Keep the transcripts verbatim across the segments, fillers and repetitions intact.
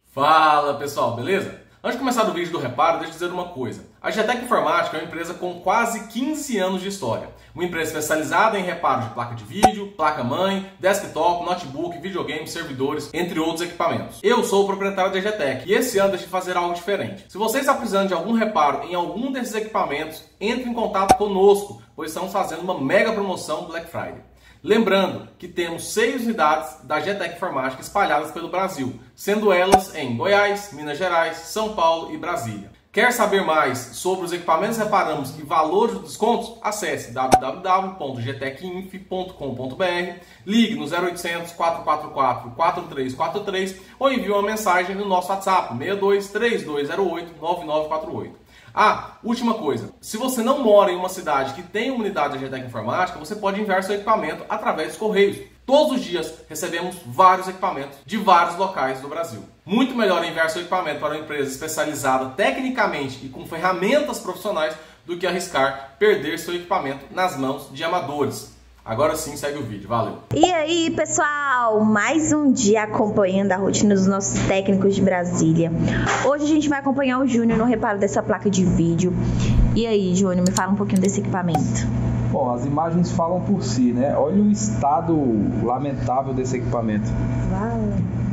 Fala pessoal, beleza? Antes de começar o vídeo do reparo, deixa eu dizer uma coisa. A Getec Informática é uma empresa com quase quinze anos de história. Uma empresa especializada em reparo de placa de vídeo, placa-mãe, desktop, notebook, videogame, servidores, entre outros equipamentos. Eu sou o proprietário da Getec e esse ano decidi fazer algo diferente. Se você está precisando de algum reparo em algum desses equipamentos, entre em contato conosco, pois estamos fazendo uma mega promoção Black Friday. Lembrando que temos seis unidades da Getec Informática espalhadas pelo Brasil, sendo elas em Goiás, Minas Gerais, São Paulo e Brasília. Quer saber mais sobre os equipamentos que reparamos e valores dos descontos? Acesse w w w ponto getec inf ponto com ponto b r, ligue no zero oitocentos, quatro quatro quatro, quatro três quatro três ou envie uma mensagem no nosso WhatsApp seis dois três dois zero oito nove nove quatro oito. Ah, última coisa, se você não mora em uma cidade que tem uma unidade da Getec Informática, você pode enviar seu equipamento através dos correios. Todos os dias recebemos vários equipamentos de vários locais do Brasil. Muito melhor enviar seu equipamento para uma empresa especializada tecnicamente e com ferramentas profissionais do que arriscar perder seu equipamento nas mãos de amadores. Agora sim, segue o vídeo. Valeu! E aí, pessoal? Mais um dia acompanhando a rotina dos nossos técnicos de Brasília. Hoje a gente vai acompanhar o Júnior no reparo dessa placa de vídeo. E aí, Júnior, me fala um pouquinho desse equipamento. Bom, as imagens falam por si, né? Olha o estado lamentável desse equipamento. Vale.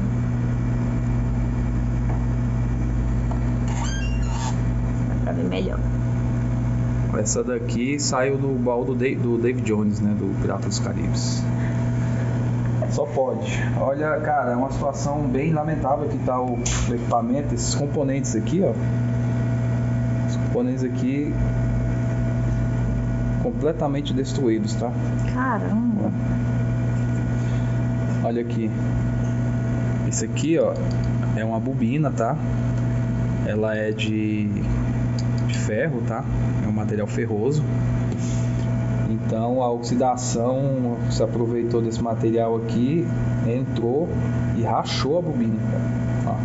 Pra ver melhor. Essa daqui saiu do baú do Dave, do Dave Jones, né? Do Pirata dos Caribes. Só pode. Olha, cara, é uma situação bem lamentável que tá o, o equipamento. Esses componentes aqui, ó. Os componentes aqui completamente destruídos, tá? Caramba. Olha aqui. Esse aqui, ó, é uma bobina, tá? Ela é de, de ferro, tá? É um material ferroso. Então a oxidação se aproveitou desse material aqui, entrou e rachou a bobina, cara.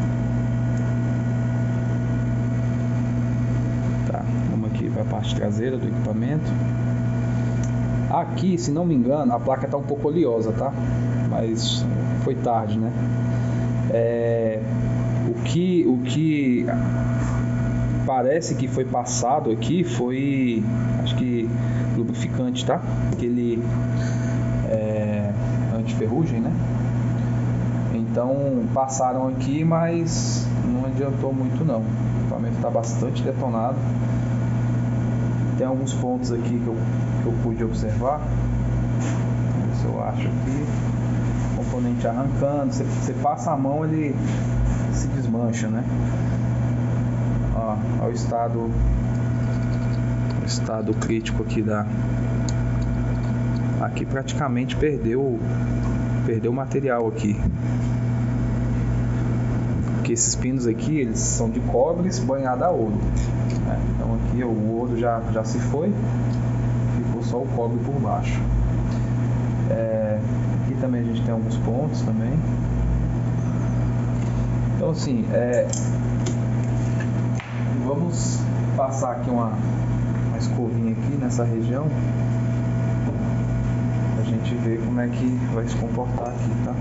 Ó. Tá, vamos aqui para a parte traseira do equipamento. Aqui, se não me engano, a placa tá um pouco oleosa, tá? Mas foi tarde, né? É, o que o que parece que foi passado aqui foi, acho que lubrificante, tá? Aquele é, anti-ferrugem, né? Então passaram aqui, mas não adiantou muito não. O equipamento está bastante detonado. Tem alguns pontos aqui que eu, que eu pude observar. Vamos ver se eu acho aqui. Componente arrancando. Você, você passa a mão, ele se desmancha, né? Ó, ó o estado o estado crítico aqui da aqui praticamente perdeu perdeu o material aqui, porque esses pinos aqui eles são de cobre banhado a ouro, né? Então aqui o ouro já, já se foi, ficou só o cobre por baixo. É, aqui também a gente tem alguns pontos também. Então assim, é, vamos passar aqui uma, uma escovinha aqui nessa região pra gente ver como é que vai se comportar aqui, tá?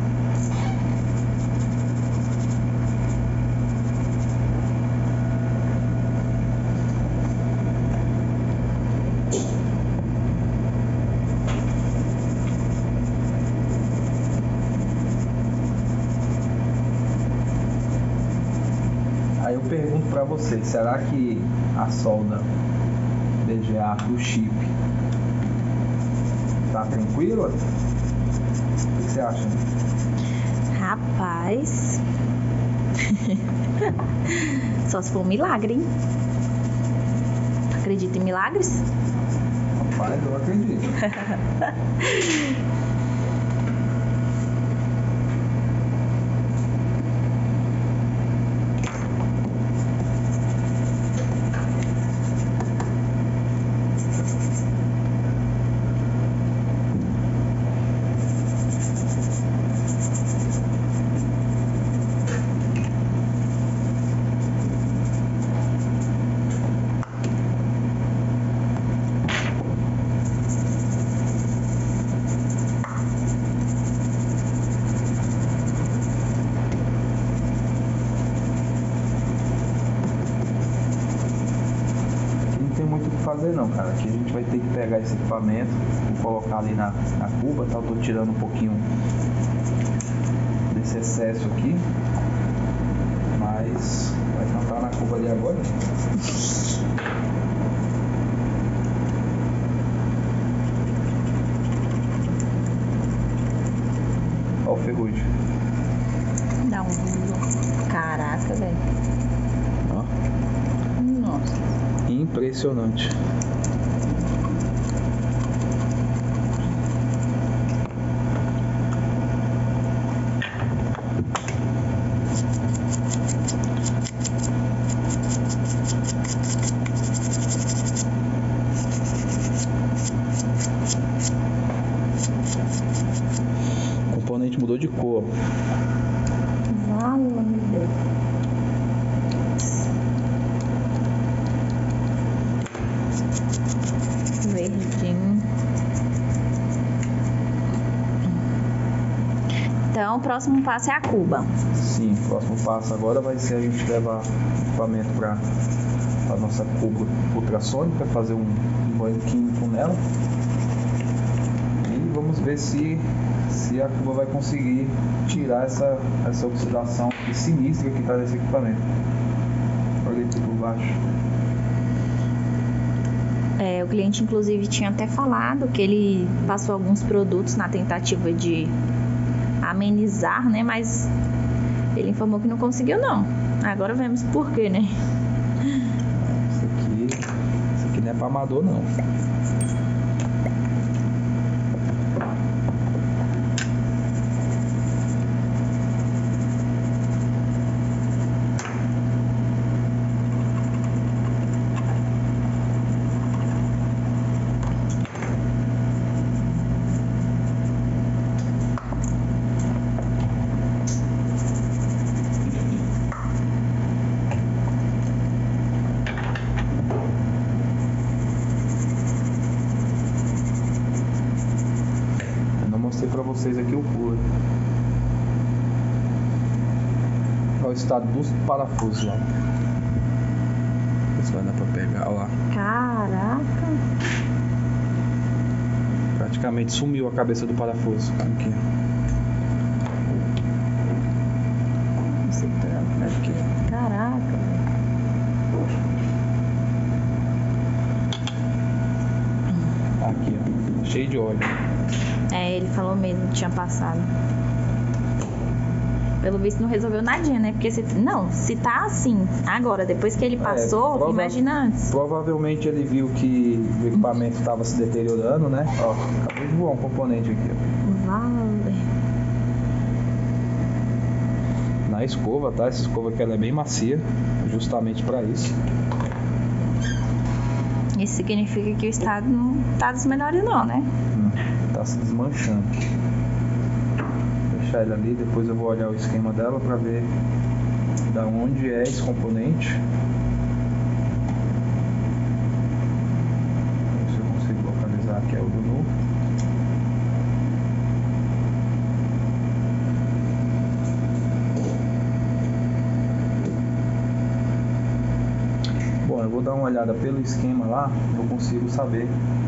Aí eu pergunto pra você, será que a solda V G A do chip tá tranquila? O que você acha? Rapaz. Só se for um milagre, hein? Acredita em milagres? Rapaz, eu acredito. fazer não, cara. Aqui a gente vai ter que pegar esse equipamento, vou colocar ali na, na cuba, tá? Eu tô tirando um pouquinho desse excesso aqui, mas vai cantar na cuba ali agora. Ó o ferrugem. Dá um... Caraca, velho. Ó. Nossa. Impressionante. O componente mudou de cor. Vala-me Deus. Verdinho. Então, o próximo passo é a cuba. Sim, o próximo passo agora vai ser a gente levar o equipamento para a nossa cuba ultrassônica, fazer um, um banho químico nela. E vamos ver se, se a cuba vai conseguir tirar essa, essa oxidação sinistra que está nesse equipamento. Olha aqui por baixo. É, o cliente, inclusive, tinha até falado que ele passou alguns produtos na tentativa de amenizar, né? Mas ele informou que não conseguiu, não. Agora vemos por quê, né? Isso aqui, isso aqui não é para amador, não. Para vocês aqui o pulo. Olha o estado dos parafusos lá. Isso vai dar para pegar lá. Caraca! Praticamente sumiu a cabeça do parafuso. Aqui. Esse trampo aqui. Caraca! Aqui, ó. Cheio de óleo. É, ele falou mesmo que tinha passado. Pelo visto não resolveu nadinha, né? Porque se, não, se tá assim, agora, depois que ele passou, é, prova- imagina antes. Provavelmente ele viu que o equipamento estava se deteriorando, né? Ó, acabou de voar um componente aqui, ó. Vale. Na escova, tá? Essa escova aqui ela é bem macia, justamente para isso. Isso significa que o estado não tá dos melhores não, né? Hum, tá se desmanchando. Vou deixar ele ali, depois eu vou olhar o esquema dela para ver da onde é esse componente. Ver se eu consigo localizar aqui é o do nu. Eu vou dar uma olhada pelo esquema lá, eu consigo saber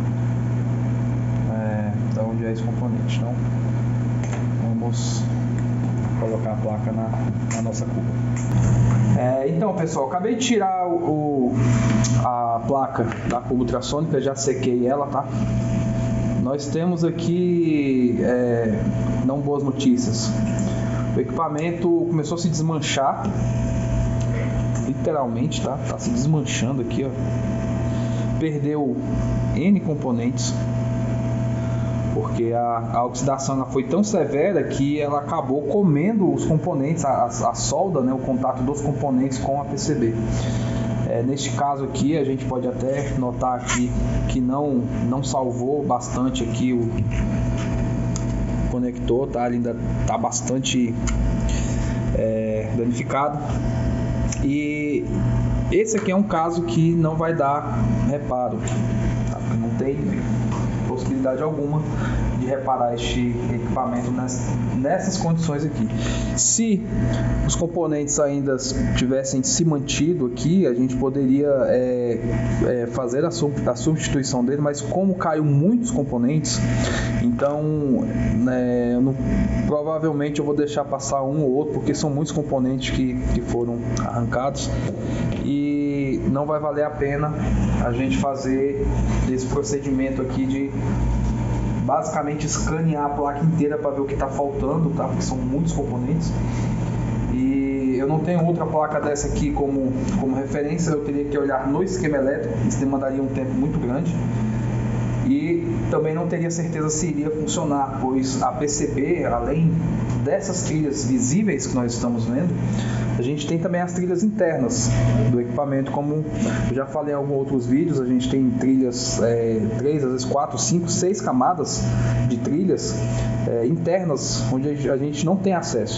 é, de onde é esse componente. Então, vamos colocar a placa na, na nossa cuba. É, então, pessoal, acabei de tirar o, o, a placa da cuba ultrassônica, já sequei ela, tá? Nós temos aqui é, não boas notícias. O equipamento começou a se desmanchar. Literalmente, tá? Tá se desmanchando aqui, ó. Perdeu N componentes, porque a, a oxidação ela foi tão severa que ela acabou comendo os componentes, a, a, a solda, né? O contato dos componentes com a P C B. É, neste caso aqui, a gente pode até notar aqui que não, não salvou bastante aqui o conector, tá? Ele ainda tá bastante é, danificado. E esse aqui é um caso que não vai dar reparo, tá? Não tem possibilidade alguma de de reparar este equipamento nessas condições aqui. Se os componentes ainda tivessem se mantido aqui, a gente poderia é, é, fazer a, a substituição dele, mas como caiu muitos componentes, então né, eu não, provavelmente eu vou deixar passar um ou outro, porque são muitos componentes que, que foram arrancados e não vai valer a pena a gente fazer esse procedimento aqui de basicamente escanear a placa inteira para ver o que está faltando, tá? Porque são muitos componentes e eu não tenho outra placa dessa aqui como, como referência. Eu teria que olhar no esquema elétrico, isso demandaria um tempo muito grande e também não teria certeza se iria funcionar, pois a P C B, além dessas trilhas visíveis que nós estamos vendo, a gente tem também as trilhas internas do equipamento, como eu já falei em alguns outros vídeos. A gente tem trilhas, é, três, às vezes quatro, cinco, seis camadas de trilhas é, internas, onde a gente não tem acesso.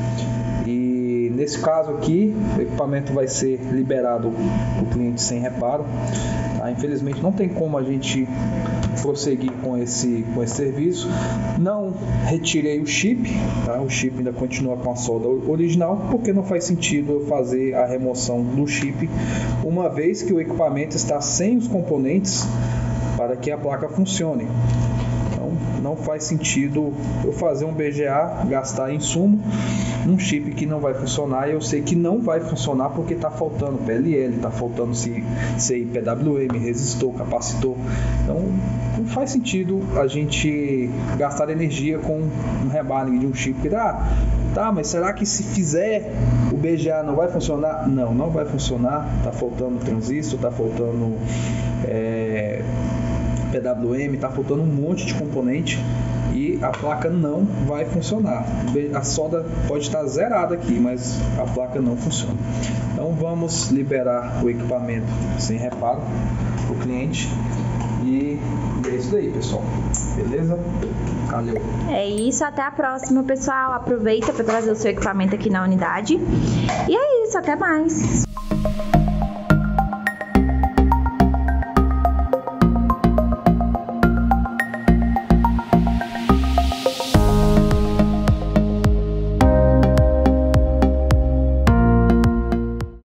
E nesse caso aqui, o equipamento vai ser liberado para o cliente sem reparo. Tá? Infelizmente não tem como a gente prosseguir com esse, com esse serviço. Não retirei o chip, tá? O chip ainda continua com a solda original, porque não faz sentido eu fazer a remoção do chip, uma vez que o equipamento está sem os componentes para que a placa funcione. Então não faz sentido eu fazer um B G A, gastar insumo, um chip que não vai funcionar, e eu sei que não vai funcionar porque está faltando P L L, está faltando C I, P W M, resistor, capacitor. Então não faz sentido a gente gastar energia com um rebaling de um chip que dá. Tá, mas será que se fizer o B G A não vai funcionar? Não, não vai funcionar. Está faltando transistor, está faltando é, P W M, está faltando um monte de componente e a placa não vai funcionar. A solda pode estar zerada aqui, mas a placa não funciona. Então vamos liberar o equipamento sem reparo para o cliente. E é isso aí, pessoal. Beleza? Valeu. É isso, até a próxima, pessoal. Aproveita para trazer o seu equipamento aqui na unidade. E é isso, até mais.